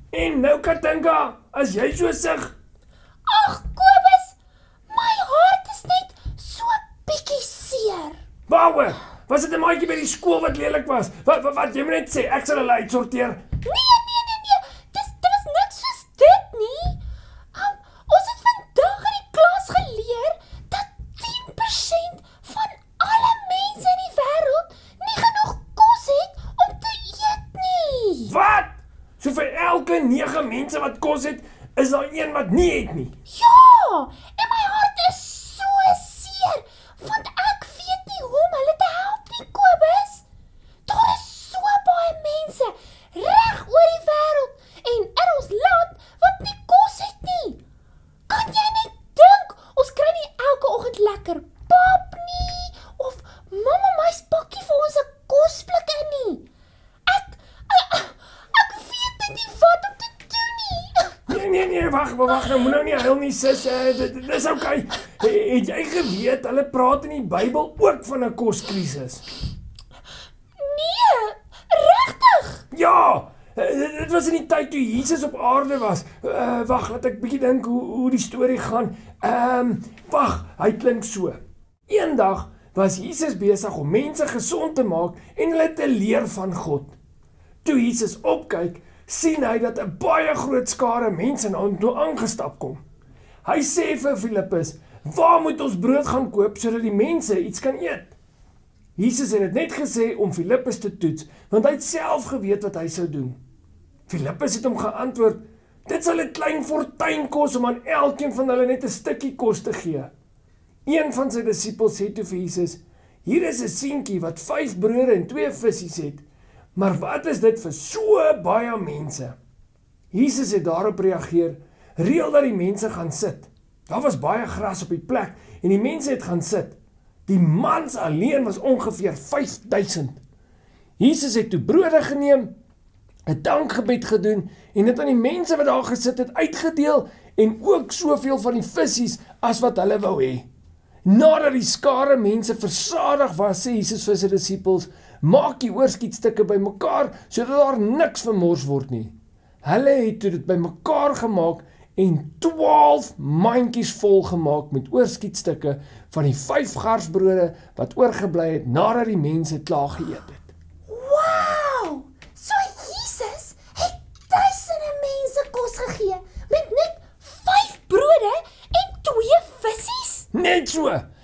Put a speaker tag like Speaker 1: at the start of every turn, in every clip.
Speaker 1: En nou Katinka, as jy so sug.
Speaker 2: Ag, Kobus, my hart is net so bietjie seer.
Speaker 1: Waaroor? Was dit 'n maatjie by die skool wat lelik was? Wat jy moet net sê, ek sal hulle uitsorteer.
Speaker 2: Nee. Dit was niks soos dit nie. Ons het vandag in die klas geleer dat 10% van alle mense in die wêreld nie genoeg kos het om te eet nie.
Speaker 1: Wat? So vir elke 9 mense wat kos het, is daar een wat nie het nie.
Speaker 2: Ja, en my hart is so seer, want ek weet nie hoe om hulle te help nie, Kobus. Daar is so baie mense reg oor die wêreld en in ons land wat nie kos het nie. Kan jy net dink, ons kry nie elke oggend lekker pap nie, of mamma my pakkie vir ons 'n kosblik in nie. Ek weet net nie wat om te doen nie.
Speaker 1: Nee, wag, nou moet nou nie huil nie, sis. Dit is okay. Het jy geweet, hulle praat in die Bybel ook van 'n koskrisis?
Speaker 2: Nee, regtig?
Speaker 1: Ja, dit was in die tyd toe Jesus op aarde was. Wag, laat ek bietjie dink hoe die storie gaan. Wag, hy klink so. Eendag was Jesus besig om mense gesond te maak en hulle te leer van God. Toe Jesus opkyk, sien hy dat 'n baie groot skare mense na hom toe aangestap kom. Hy sê vir Filippus, "Waar moet ons brood gaan koop sodat die mense iets kan eet?" Jesus het dit net gesê om Filippus te toets, want hy het self geweet wat hy sou doen. Filippus het hom geantwoord, "Dit sal 'n klein fortuin kos om aan elkeen van hulle net 'n stukkie kos te gee." Een van sy disippels sê toe vir Jesus, "Hier is 'n seentjie wat 5 brode en 2 visse het. Maar wat is dit vir so baie mense?" Jesus het daarop reageer, "Reël dat die mense gaan sit." Daar was baie gras op die plek en die mense het gaan sit. Die mans alleen was ongeveer 5000. Jesus het toe brode geneem, 'n dankgebed gedoen en dit aan die mense wat daar gesit het uitgedeel en ook soveel van die visse as wat hulle wou hê. Nadat die skare mense versadig was, sê Jesus vir sy disippels, "Maak die oorskietstukke bymekaar sodat daar niks vermors word nie." Hulle het toe dit bymekaar gemaak en 12 mandjies vol gemaak met oorskietstukke van die 5 garsbrode wat oorgebly het nadat die mense klaar geëet het.
Speaker 2: Wow! So Jesus het duisende mense kos gegee met net 5 brode en 2 visse?
Speaker 1: Net so!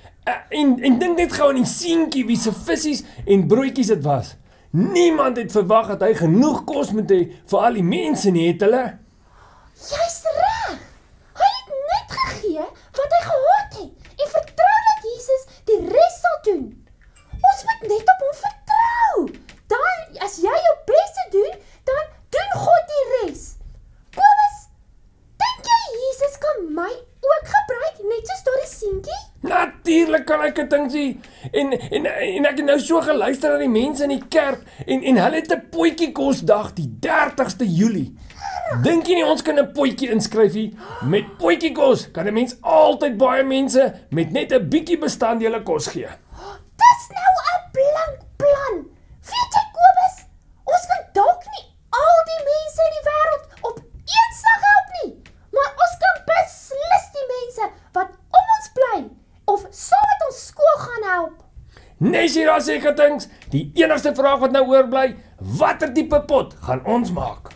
Speaker 1: En dink net gou aan die seentjie wie se visse en broodjies dit was. Niemand het verwag dat hy genoeg kos moet hê vir al die mense nie, het hulle?
Speaker 2: Jy's reg! Hy het net gegee wat hy gehad het en vertrou dat Jesus die res sal doen. Ons moet net op hom vertrou. Dan, as jy jou beste doen, dan doen God die res. Kobus, dink jy Jesus kan my ook gebruik, net soos daardie seentjie?
Speaker 1: Natuurlik kan ek dit ding sien. En ek het nou so geluister na die mense in die kerk en hulle het 'n potjiekosdag die 30ste Julie. Dink jy nie ons kan 'n potjie inskryf hier? Met potjiekos kan 'n mens altyd baie mense met net 'n bietjie bestanddele kos gee.
Speaker 2: Dis nou 'n blank plan. Weet jy, Kobus, ons kan dalk nie al die mense in die wêreld op een slag help nie, maar ons kan beslis die mense wat om ons bly of saam met ons skool gaan help.
Speaker 1: Nes hier daar seker dings, die enigste vraag wat nou oorbly, watter tipe pot gaan ons maak?